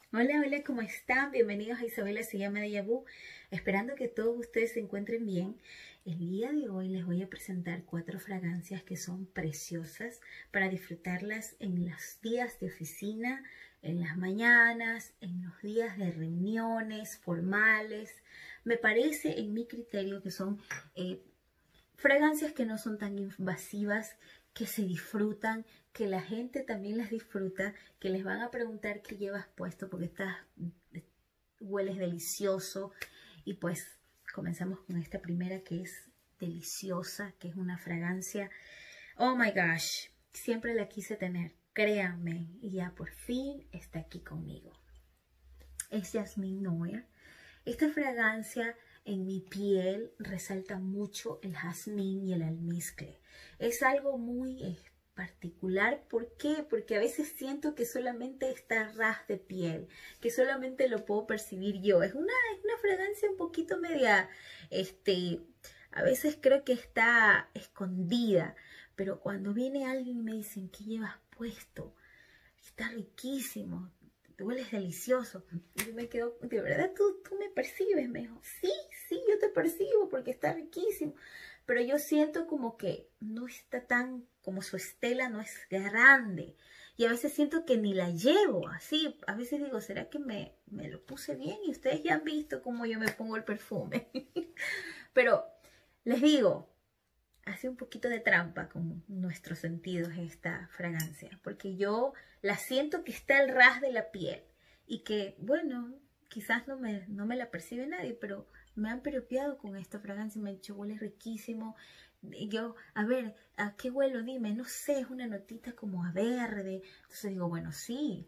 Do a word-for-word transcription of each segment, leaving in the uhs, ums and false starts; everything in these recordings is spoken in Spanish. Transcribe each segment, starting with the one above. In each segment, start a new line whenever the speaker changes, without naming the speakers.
Hola, hola, ¿cómo están? Bienvenidos a Isabela se llama Déjà Vu. Esperando que todos ustedes se encuentren bien. El día de hoy les voy a presentar cuatro fragancias que son preciosas para disfrutarlas en los días de oficina, en las mañanas, en los días de reuniones formales. Me parece, en mi criterio, que son eh, fragancias que no son tan invasivas, que se disfrutan, que la gente también las disfruta, que les van a preguntar qué llevas puesto porque estás, hueles delicioso. Y pues comenzamos con esta primera que es deliciosa, que es una fragancia, oh my gosh, siempre la quise tener, créanme, y ya por fin está aquí conmigo. Es Jasmine Noir. Esta fragancia en mi piel resalta mucho el jazmín y el almizcle. Es algo muy eh, particular. ¿Por qué? Porque a veces siento que solamente está a ras de piel, que solamente lo puedo percibir yo. Es una, es una fragancia un poquito media, este, a veces creo que está escondida, pero cuando viene alguien y me dicen, ¿qué llevas puesto? Está riquísimo, te hueles delicioso. Y yo me quedo, de verdad, ¿tú, tú me percibes? Me dijo, sí, sí, yo te percibo porque está riquísimo. Pero yo siento como que no está tan, como su estela no es grande. Y a veces siento que ni la llevo así. A veces digo, ¿será que me, me lo puse bien? Y ustedes ya han visto cómo yo me pongo el perfume. Pero les digo, hace un poquito de trampa con nuestros sentidos esta fragancia, porque yo la siento que está al ras de la piel y que, bueno, quizás no me, no me la percibe nadie, pero me han piropeado con esta fragancia y me han dicho, huele riquísimo. Y yo, a ver, ¿a qué huelo? Dime, no sé, es una notita como a verde. Entonces digo, bueno, sí,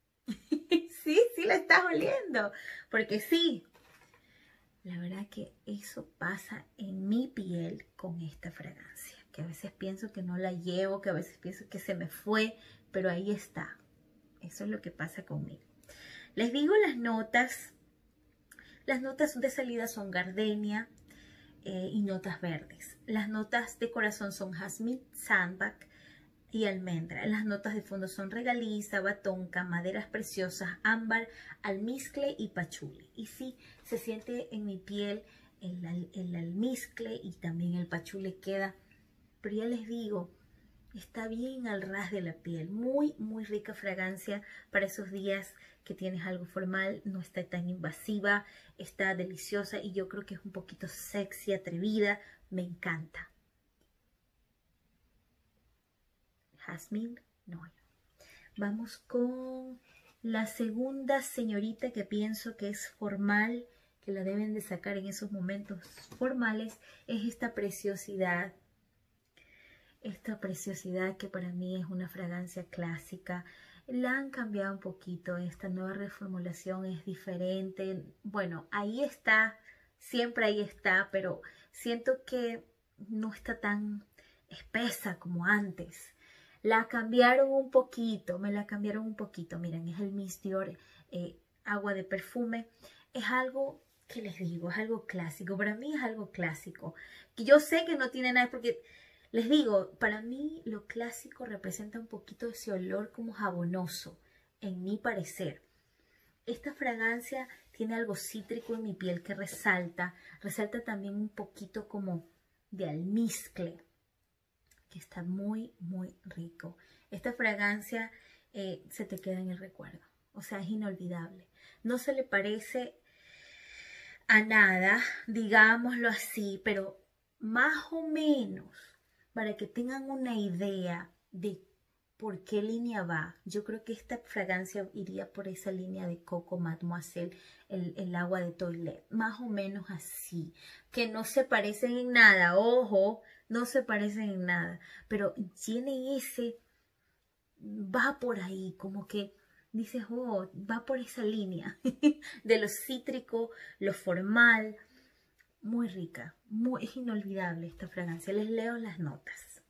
sí, sí la estás oliendo, porque sí. La verdad que eso pasa en mi piel con esta fragancia, que a veces pienso que no la llevo, que a veces pienso que se me fue, pero ahí está. Eso es lo que pasa conmigo. Les digo las notas. Las notas de salida son gardenia eh, y notas verdes. Las notas de corazón son jazmín, sandalwood y almendra. Las notas de fondo son regaliza, batonca, maderas preciosas, ámbar, almizcle y pachuli. Y sí, se siente en mi piel el, el almizcle y también el pachuli queda. Pero ya les digo, está bien al ras de la piel. Muy, muy rica fragancia para esos días que tienes algo formal. No está tan invasiva, está deliciosa y yo creo que es un poquito sexy, atrevida. Me encanta. Jasmine Noir. Vamos con la segunda señorita que pienso que es formal, que la deben de sacar en esos momentos formales, es esta preciosidad. Esta preciosidad que para mí es una fragancia clásica. La han cambiado un poquito, esta nueva reformulación es diferente. Bueno, ahí está, siempre ahí está, pero siento que no está tan espesa como antes. La cambiaron un poquito, me la cambiaron un poquito. Miren, es el Miss Dior eh, agua de perfume. Es algo que les digo, es algo clásico. Para mí es algo clásico. Que yo sé que no tiene nada, porque les digo, para mí lo clásico representa un poquito ese olor como jabonoso, en mi parecer. Esta fragancia tiene algo cítrico en mi piel que resalta. Resalta también un poquito como de almizcle, que está muy, muy rico. Esta fragancia eh, se te queda en el recuerdo. O sea, es inolvidable. No se le parece a nada, digámoslo así, pero más o menos, para que tengan una idea de por qué línea va. Yo creo que esta fragancia iría por esa línea de Coco Mademoiselle, el, el agua de toilette. Más o menos así. Que no se parecen en nada, ojo, no se parecen en nada. Pero tiene ese, va por ahí, como que dices, oh, va por esa línea de lo cítrico, lo formal. Muy rica, muy, es inolvidable esta fragancia. Les leo las notas.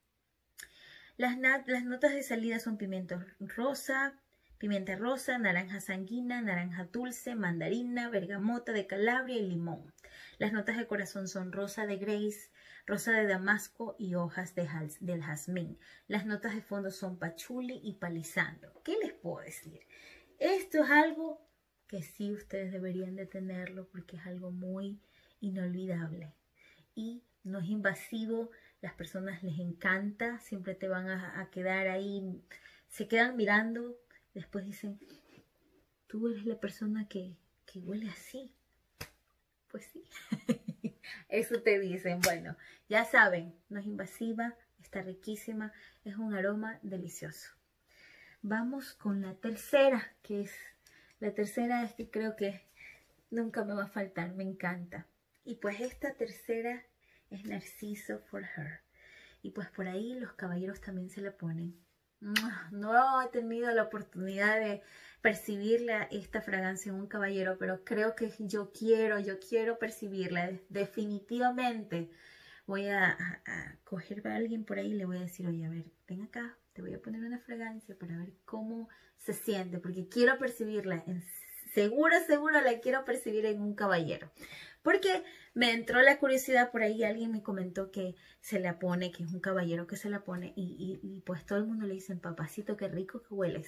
Las, las notas de salida son pimiento rosa, pimienta rosa, naranja sanguina, naranja dulce, mandarina, bergamota de Calabria y limón. Las notas de corazón son rosa de Grace, rosa de Damasco y hojas de jaz, del jazmín. Las notas de fondo son pachuli y palisandro. ¿Qué les puedo decir? esto es algo que sí ustedes deberían de tenerlo porque es algo muy inolvidable y no es invasivo. Las personas les encanta, siempre te van a, a quedar ahí, se quedan mirando, después dicen, tú eres la persona que, que huele así. Pues sí, eso te dicen. Bueno, ya saben, no es invasiva, está riquísima, es un aroma delicioso. Vamos con la tercera, que es, la tercera es que creo que nunca me va a faltar, me encanta. Y pues esta tercera es Narciso for Her. Y pues por ahí los caballeros también se la ponen. No he tenido la oportunidad de percibirla, esta fragancia en un caballero, pero creo que yo quiero, yo quiero percibirla. Definitivamente voy a, a, a coger a alguien por ahí y le voy a decir, oye, a ver, ven acá, te voy a poner una fragancia para ver cómo se siente, porque quiero percibirla. En, seguro, seguro la quiero percibir en un caballero. Porque me entró la curiosidad por ahí, alguien me comentó que se la pone, que es un caballero que se la pone y, y, y pues todo el mundo le dice, papacito, qué rico que hueles.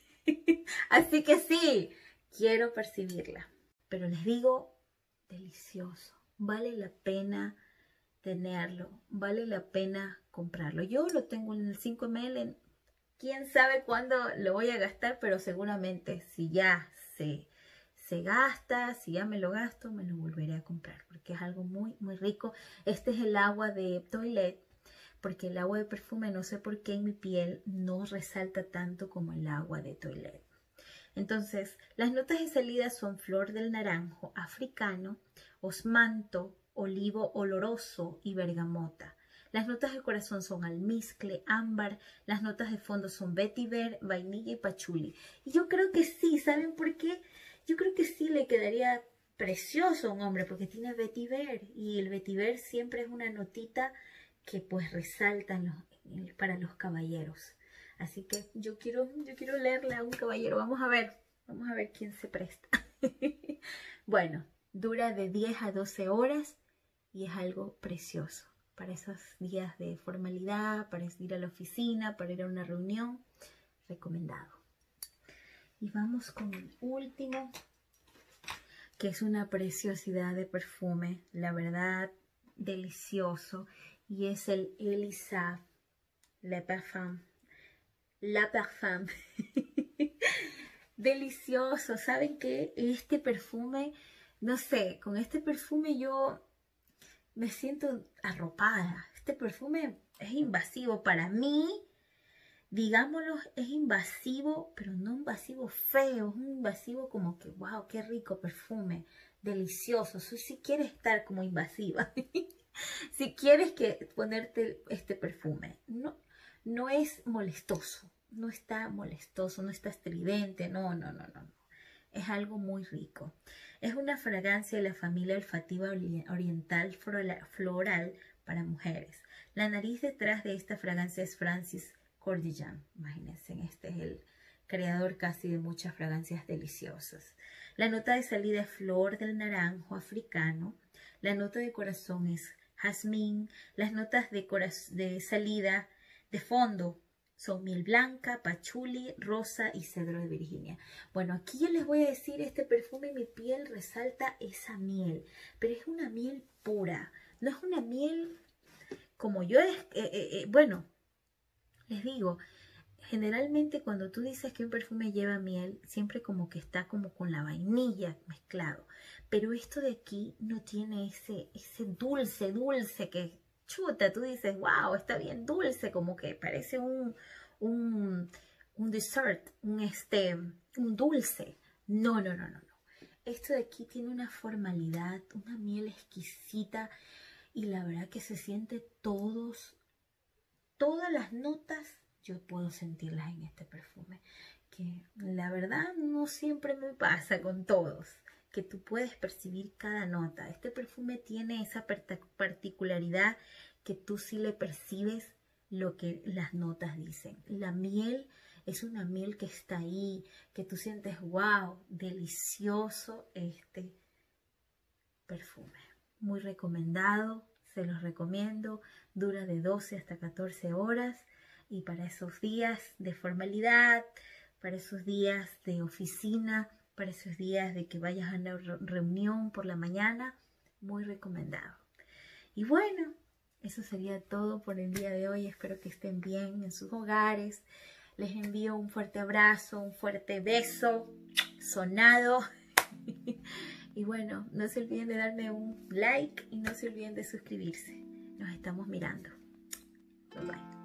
Así que sí, quiero percibirla. Pero les digo, delicioso, vale la pena tenerlo, vale la pena comprarlo. Yo lo tengo en el cinco mililitros, quién sabe cuándo lo voy a gastar, pero seguramente si ya se... se gasta, si ya me lo gasto, me lo volveré a comprar porque es algo muy, muy rico. Este es el agua de toilette, porque el agua de perfume no sé por qué en mi piel no resalta tanto como el agua de toilette. Entonces, las notas de salida son flor del naranjo africano, osmanto, olivo oloroso y bergamota. Las notas de corazón son almizcle, ámbar. Las notas de fondo son vetiver, vainilla y pachuli. Y yo creo que sí, ¿saben por qué? Yo creo que sí le quedaría precioso a un hombre porque tiene vetiver y el vetiver siempre es una notita que pues resalta en los, para los caballeros. Así que yo quiero, yo quiero leerle a un caballero. Vamos a ver, vamos a ver quién se presta. Bueno, dura de diez a doce horas y es algo precioso para esos días de formalidad, para ir a la oficina, para ir a una reunión. Recomendado. Y vamos con el último, que es una preciosidad de perfume, la verdad, delicioso. Y es el Elisa Le Parfum. La Parfum. Delicioso. ¿Saben qué? Este perfume, no sé, con este perfume yo me siento arropada. Este perfume es invasivo para mí. Digámoslo, es invasivo, pero no invasivo feo, es un invasivo como que, wow, qué rico perfume, delicioso. Si sí quieres estar como invasiva, si quieres que ponerte este perfume, no, no es molestoso, no está molestoso, no está estridente, no, no, no, no, no. Es algo muy rico. Es una fragancia de la familia olfativa oriental floral para mujeres. La nariz detrás de esta fragancia es Francis Kurkdjian. Imagínense, este es el creador casi de muchas fragancias deliciosas. La nota de salida es flor del naranjo africano. La nota de corazón es jazmín. Las notas de, de salida de fondo son miel blanca, pachuli, rosa y cedro de Virginia. Bueno, aquí yo les voy a decir, este perfume, mi piel resalta esa miel, pero es una miel pura. No es una miel como yo, es, eh, eh, eh, bueno, les digo, generalmente cuando tú dices que un perfume lleva miel, siempre como que está como con la vainilla mezclado. Pero esto de aquí no tiene ese, ese dulce, dulce que chuta, tú dices, wow, está bien dulce, como que parece un, un, un dessert, un, este, un dulce. No, no, no, no, no. Esto de aquí tiene una formalidad, una miel exquisita y la verdad que se siente todos, todas las notas, yo puedo sentirlas en este perfume, que la verdad no siempre me pasa con todos, que tú puedes percibir cada nota. Este perfume tiene esa particularidad que tú sí le percibes lo que las notas dicen. La miel es una miel que está ahí, que tú sientes, wow, delicioso este perfume. Muy recomendado, se los recomiendo. Dura de doce hasta catorce horas y para esos días de formalidad, para esos días de oficina, para esos días de que vayas a una reunión por la mañana, muy recomendado. Y bueno, eso sería todo por el día de hoy. Espero que estén bien en sus hogares. Les envío un fuerte abrazo, un fuerte beso sonado. Y bueno, no se olviden de darme un like y no se olviden de suscribirse. Nos estamos mirando. Bye bye.